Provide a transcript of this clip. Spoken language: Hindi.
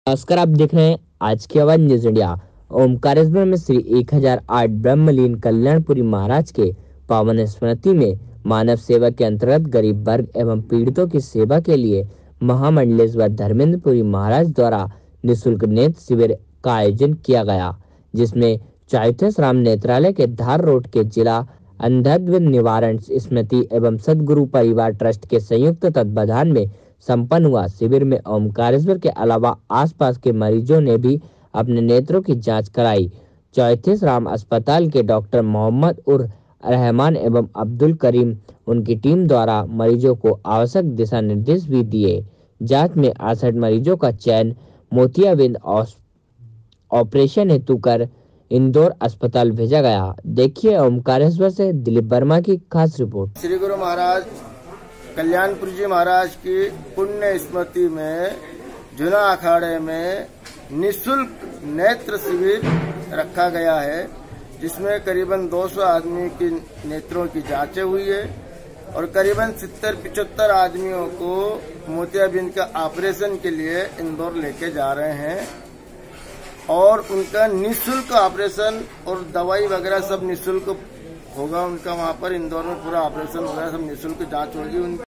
नमस्कार, आप देख रहे हैं आज की आवाज न्यूज इंडिया। ओमकारेश्वर में श्री 1008 ब्रह्मलीन कल्याणपुरी महाराज के पावन स्मृति में मानव सेवा के अंतर्गत गरीब वर्ग एवं पीड़ितों की सेवा के लिए महामंडलेश्वर धर्मेंद्रपुरी महाराज द्वारा निःशुल्क नेत्र शिविर का आयोजन किया गया, जिसमें चौथे राम नेत्रालय के धार रोड के जिला अंधत्व निवारण स्मृति एवं सदगुरु परिवार ट्रस्ट के संयुक्त तत्वाधान में संपन्न हुआ। शिविर में ओमकारेश्वर के अलावा आसपास के मरीजों ने भी अपने नेत्रों की जांच कराई। चौथे राम अस्पताल के डॉक्टर मोहम्मद उर रहमान एवं अब्दुल करीम उनकी टीम द्वारा मरीजों को आवश्यक दिशा निर्देश भी दिए। जांच में 68 मरीजों का चयन मोतियाबिंद ऑपरेशन हेतु कर इंदौर अस्पताल भेजा गया। देखिए ओमकारेश्वर से दिलीप वर्मा की खास रिपोर्ट। श्री गुरु महाराज कल्याणपुरी जी महाराज की पुण्य स्मृति में जूना अखाड़े में निःशुल्क नेत्र शिविर रखा गया है, जिसमें करीबन 200 आदमी की नेत्रों की जांचें हुई है और करीबन 70-75 आदमियों को मोतियाबिंद का ऑपरेशन के लिए इंदौर लेके जा रहे हैं और उनका निःशुल्क ऑपरेशन और दवाई वगैरह सब निःशुल्क होगा। उनका वहाँ पर इंदौर में पूरा ऑपरेशन वगैरह सब निःशुल्क जांच होगी उनकी।